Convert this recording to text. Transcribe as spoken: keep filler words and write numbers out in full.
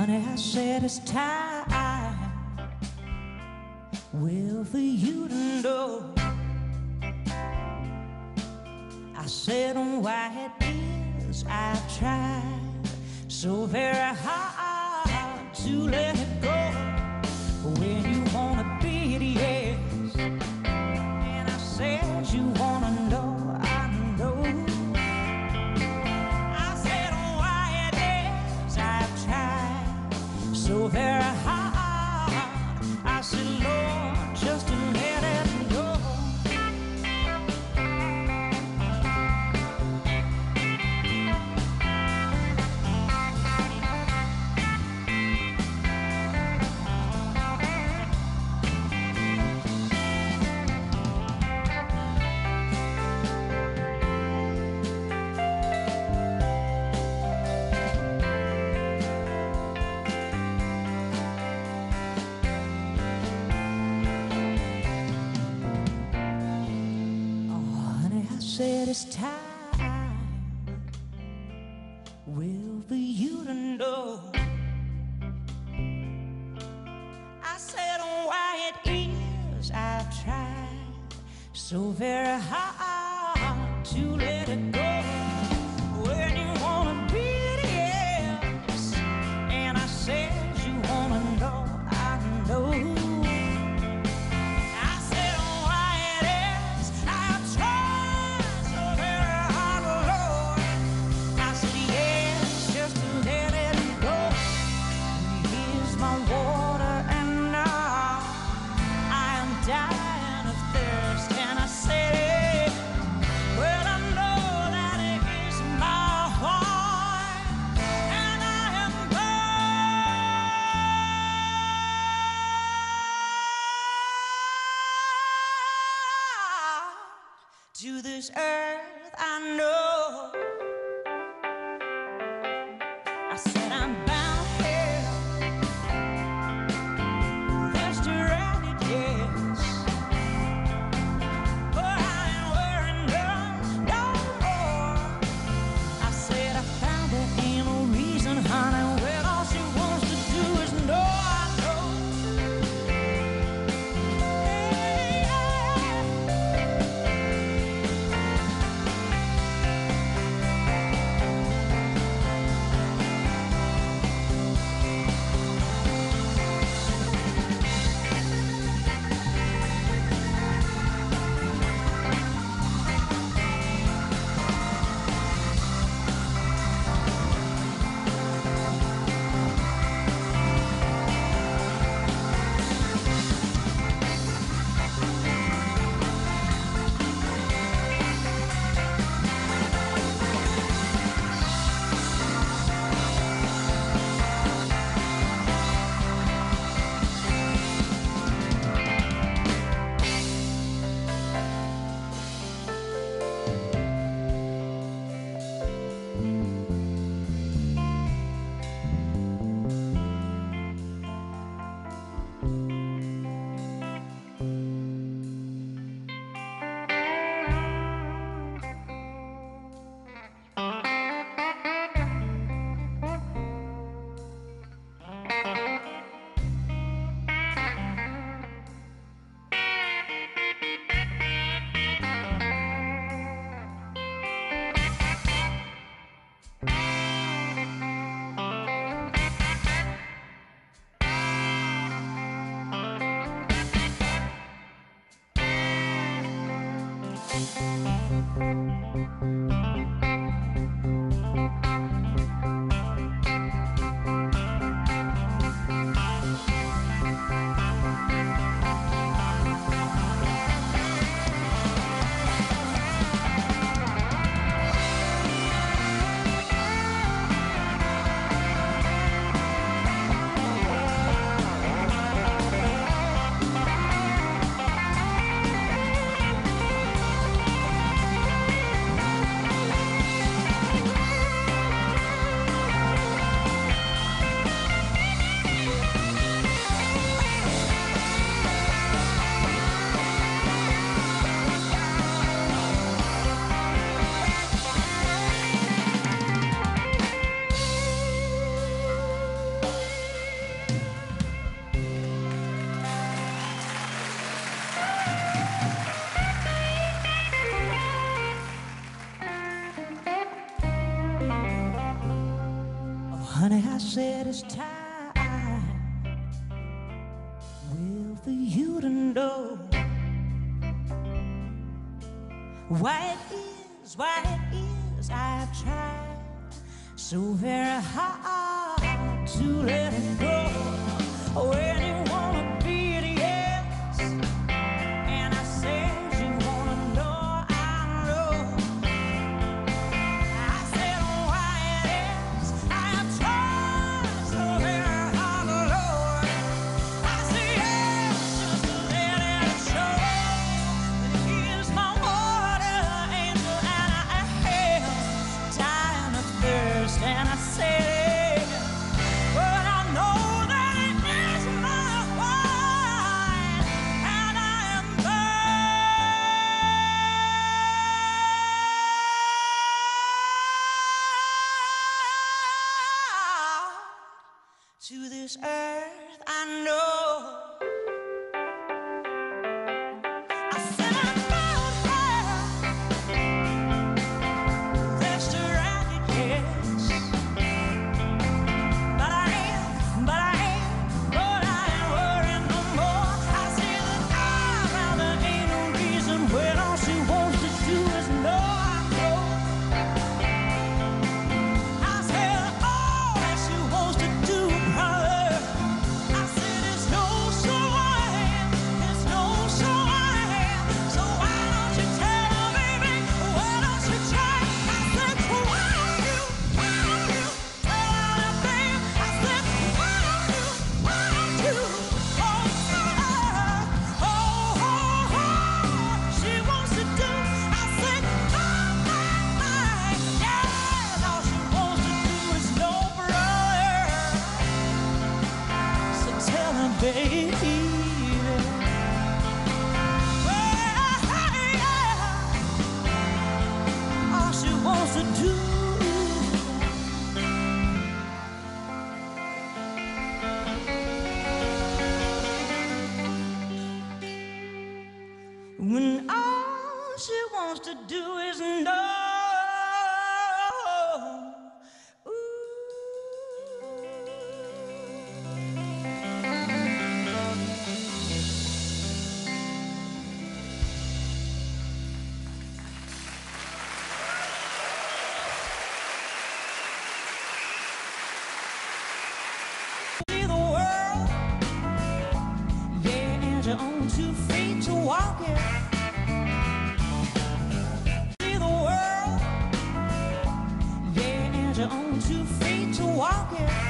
honey, I said it's time. Well, for you to know, I said on why it is I've tried so very hard to let it go. When you wanna be it, yes, and I said you wanna know, I know. I said on why it is I've tried so very hard. I said, Lord, just to let it go. Said it's time, well, for you to know. I said on why it is I've tried so very hard to let it go. When you wanna be it, yes, and I said you wanna know, I know. To this earth, I know. I said I'm bound here, just to run it, yes. But I ain't worrying none, no more. I said I found there ain't no reason, honey, when all she wants to do is know. I know. Hey, yeah. Finally I said it's time, well, for you to know why it is, why it is I've tried so very hard to let it go. When you wanna be it, yes, and I said you wanna know, I know. I said why it is I have tried so very hard, Lord. I said yes, just to let it show that he's my water angel, and I have time of thirst, and I said, but I know that it is my wine, and I am bound to this earth, I know. I said I'm bound here, that's the racket, yes. But I ain't, but I ain't, but I ain't worrying no more. I see that I rather ain't no reason when all she wants to do is know I know. I said all that she wants to do, brother. I said it's no so I am, it's no so I am. So why don't you tell her, baby? Why don't you try? I said why don't you, why don't you tell her, babe? I said why don't you, why don't you? Oh, tell her, oh, oh, oh, she wants to do. I said my, my, my, yeah, all she wants to do is know, brother. So tell her, baby. Well, yeah, all she wants to do. When all she wants to do is know. See the world, yeah, and you're on two feet to walk it. See the world, yeah, and you're on two feet to walk it.